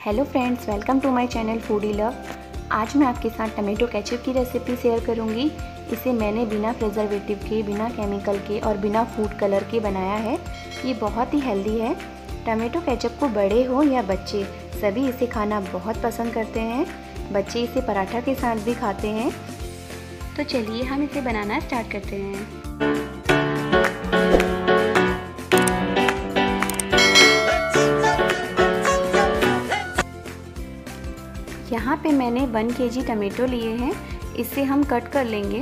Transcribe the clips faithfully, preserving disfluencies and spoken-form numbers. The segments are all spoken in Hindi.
Hello friends, welcome to my channel foodie love. आज मैं आपके साथ टमाटो केचप की रेसिपी शेयर करूंगी। इसे मैंने बिना प्रिजर्वेटिव के, बिना केमिकल के और बिना फूड कलर के बनाया है। ये बहुत ही हेल्दी है। टमाटो केचप को बड़े हो या बच्चे सभी इसे खाना बहुत पसंद करते हैं। बच्चे इसे पराठा के साथ भी खाते हैं। तो चलिए हम इसे बनाना स्टार्ट करते हैं। यहाँ पे मैंने वन केजी टमाटो लिए हैं। इसे हम कट कर लेंगे।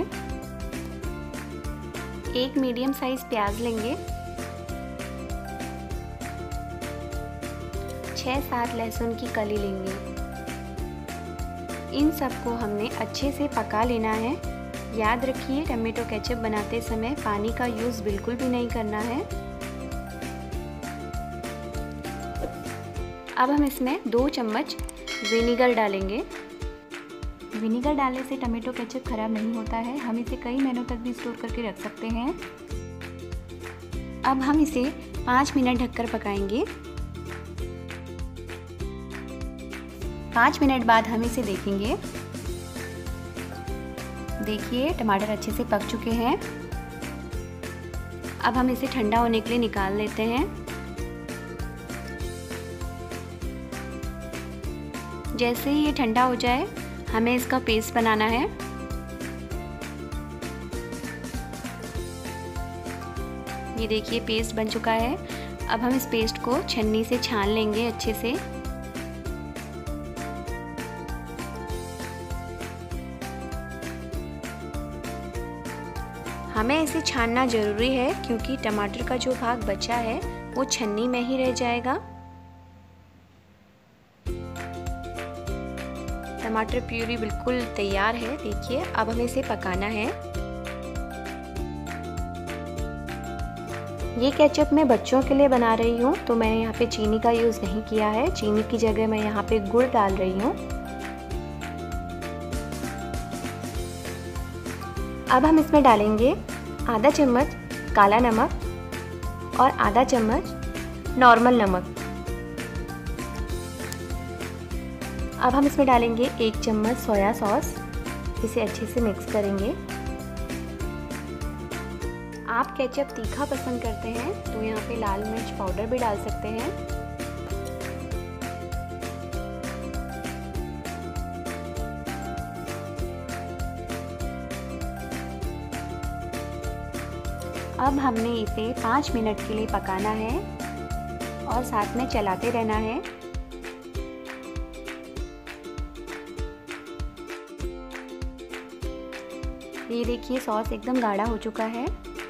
एक मीडियम साइज प्याज लेंगे। छः सात लहसुन की कली लेंगे। इन सबको हमने अच्छे से पका लेना है। याद रखिए, टमाटो केचप बनाते समय पानी का यूज़ बिल्कुल भी नहीं करना है। अब हम इसमें दो चम्मच विनेगर डालेंगे। विनेगर डालने से टमाटो केचप खराब नहीं होता है। हम इसे कई महीनों तक भी स्टोर करके रख सकते हैं। अब हम इसे पाँच मिनट ढककर पकाएंगे। पाँच मिनट बाद हम इसे देखेंगे। देखिए, टमाटर अच्छे से पक चुके हैं। अब हम इसे ठंडा होने के लिए निकाल लेते हैं। जैसे ही ये ठंडा हो जाए, हमें इसका पेस्ट बनाना है। ये देखिए, पेस्ट बन चुका है। अब हम इस पेस्ट को छन्नी से छान लेंगे अच्छे से। हमें इसे छानना ज़रूरी है क्योंकि टमाटर का जो भाग बचा है वो छन्नी में ही रह जाएगा। टमाटर प्यूरी बिल्कुल तैयार है। देखिए, अब हमें इसे पकाना है। ये केचप मैं बच्चों के लिए बना रही हूँ, तो मैंने यहाँ पे चीनी का यूज़ नहीं किया है। चीनी की जगह मैं यहाँ पे गुड़ डाल रही हूँ। अब हम इसमें डालेंगे आधा चम्मच काला नमक और आधा चम्मच नॉर्मल नमक। अब हम इसमें डालेंगे एक चम्मच सोया सॉस। इसे अच्छे से मिक्स करेंगे। आप केचप तीखा पसंद करते हैं तो यहाँ पे लाल मिर्च पाउडर भी डाल सकते हैं। अब हमने इसे पाँच मिनट के लिए पकाना है और साथ में चलाते रहना है। ये देखिए, सॉस एकदम गाढ़ा हो चुका है।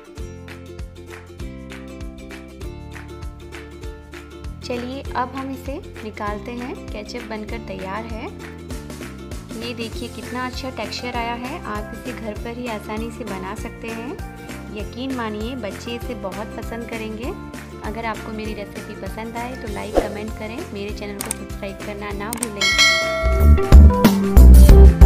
चलिए अब हम इसे निकालते हैं। केचप बनकर तैयार है। ये देखिए कितना अच्छा टेक्सचर आया है। आप इसे घर पर ही आसानी से बना सकते हैं। यकीन मानिए, बच्चे इसे बहुत पसंद करेंगे। अगर आपको मेरी रेसिपी पसंद आए तो लाइक कमेंट करें। मेरे चैनल को सब्सक्राइब करना ना भूलें।